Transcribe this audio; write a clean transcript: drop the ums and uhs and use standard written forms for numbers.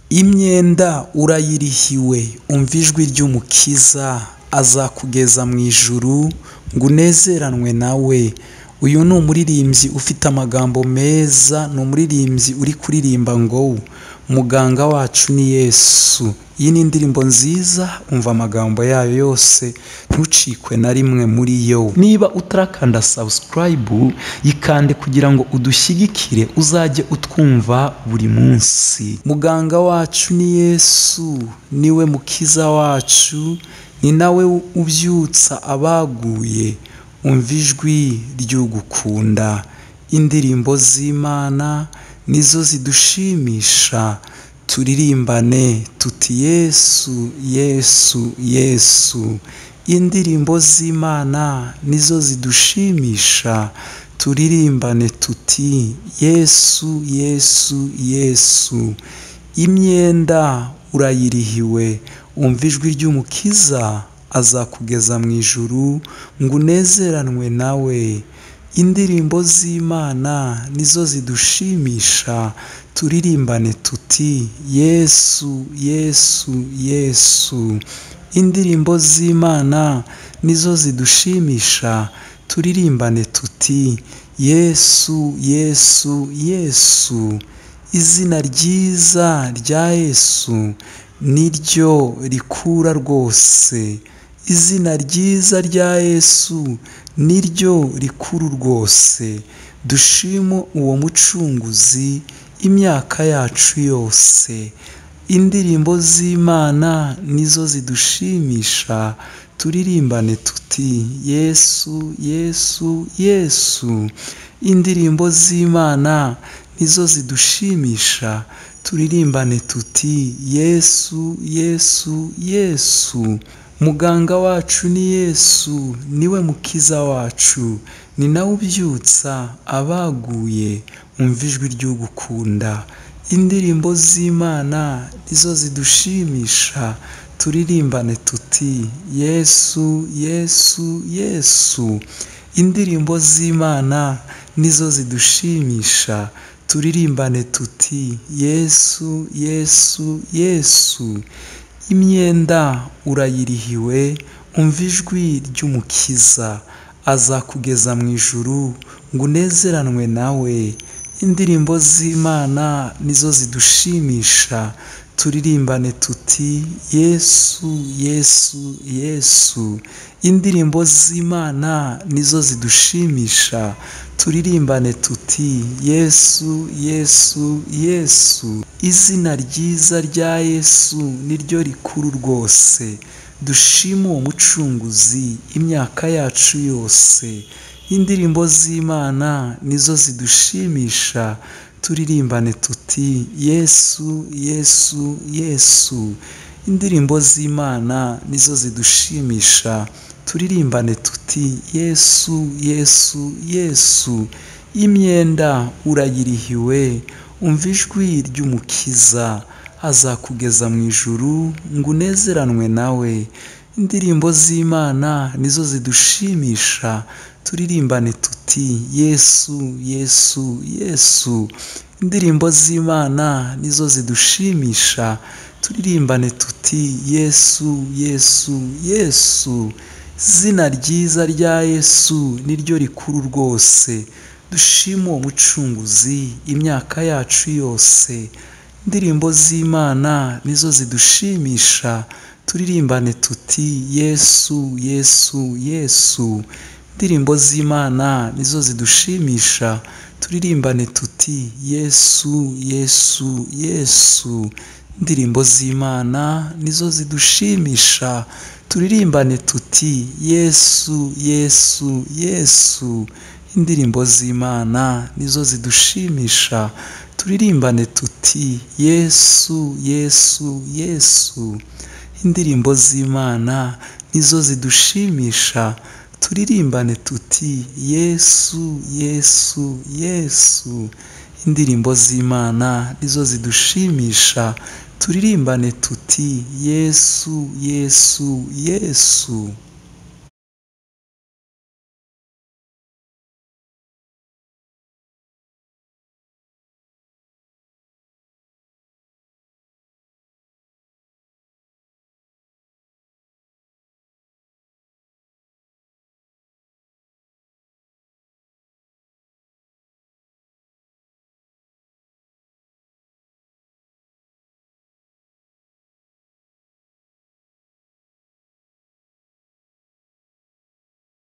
imyenda urayirihiwe, umva ijwi ry'umukiza azakugeza mu ijuru ngo unezeranwe nawe. Uyu ni umuririmbyi ufite amagambo meza, ni umuririmbyi uri kuririmba ngo muganga wacu ni Yesu. Iyi ni indirimbo nziza, umva amagambo yayo yose ntucikwe na rimwe muri yo. Niba utarakanda subscribe yikande kugira ngo udushyigikire uzajye utwumva buri munsi. Muganga wacu ni Yesu, niwe mukiza wacu, ni nawe ubyutsa abaguye, umva ijwi ry'ugukunda. Indirimbo z'Imana nizo zidushimisha, turirimbane tuti Yesu Yesu Yesu. Indirimbo z'Imana nizo zidushimisha, turirimbane tuti Yesu Yesu Yesu. Imyenda urayirihiwe, umva ijwi ry'umukiza azakugeza mu ijuru ngo unezeranwe nawe. Indirimbo z'Imana nizo zidushimisha, turirimbane tuti Yesu Yesu Yesu. Indirimbo z'Imana nizo zidushimisha, turirimbane tuti Yesu Yesu Yesu. Izina ryiza rya Yesu niryo rikura rwose. Izina ryiza rya Yesu niryo rikuru rwose. Dushime uwo mucunguzi imyaka yacu yose. Indirimbo z'Imana nizo zidushimisha, turirimbane tuti Yesu Yesu Yesu. Indirimbo z'Imana nizo zidushimisha, turirimbane tuti Yesu Yesu Yesu. Muganga wacu ni Yesu, niwe mukiza wacu, ni nawe ubyutsa abaguye, umva ijwi ry'ugukunda. Indirimbo z'Imana nizo zidushimisha, turirimbane tuti Yesu Yesu Yesu. Indirimbo z'Imana nizo zidushimisha, turirimbane tuti Yesu Yesu Yesu. Imyenda urayirihiwe, umva ijwi ry'umukiza azakugeza mu ijuru ngo unezeranwe nawe. Indirimbo z'Imana nizo zidushimisha, turirimbane tuti Yesu Yesu Yesu. Indirimbo z'Imana nizo zidushimisha, turirimbane tuti Yesu Yesu Yesu. Izina ryiza rya Yesu niryo rikuru rwose. Dushime uwo mucunguzi imyaka yacu yose. Indirimbo z'Imana nizo zidushimisha, turirimbane tuti Yesu Yesu Yesu. Indirimbo z'Imana nizo zidushimisha, turirimbane tuti Yesu Yesu Yesu. Imyenda urayirihiwe, umva ijwi ry'umukiza azakugeza mu ijuru ngo unezeranwe nawe. Indirimbo z'Imana nizo zidushimisha, turirimbane tuti Yesu Yesu Yesu. Indirimbo z'Imana nizo zidushimisha, turirimbane tuti Yesu Yesu Yesu. Izina ryiza rya Yesu niryo rikuru rwose. Dushime uwo mucunguzi imyaka yacu yose. Indirimbo z'Imana nizo zidushimisha, turirimbane tuti Yesu Yesu Yesu. Indirimbo z'Imana nizo zidushimisha, turirimbane tuti Yesu Yesu Yesu. Indirimbo z'Imana nizo zidushimisha, turirimbane tuti Yesu Yesu Yesu. Indirimbo z'Imana nizo zidushimisha, turirimbane tuti Yesu Yesu Yesu. Indirimbo z'Imana nizo zidushimisha, turirimbane tuti Yesu Yesu Yesu. Indirimbo z'Imana nizo zidushimisha, turirimbane tuti Yesu Yesu Yesu.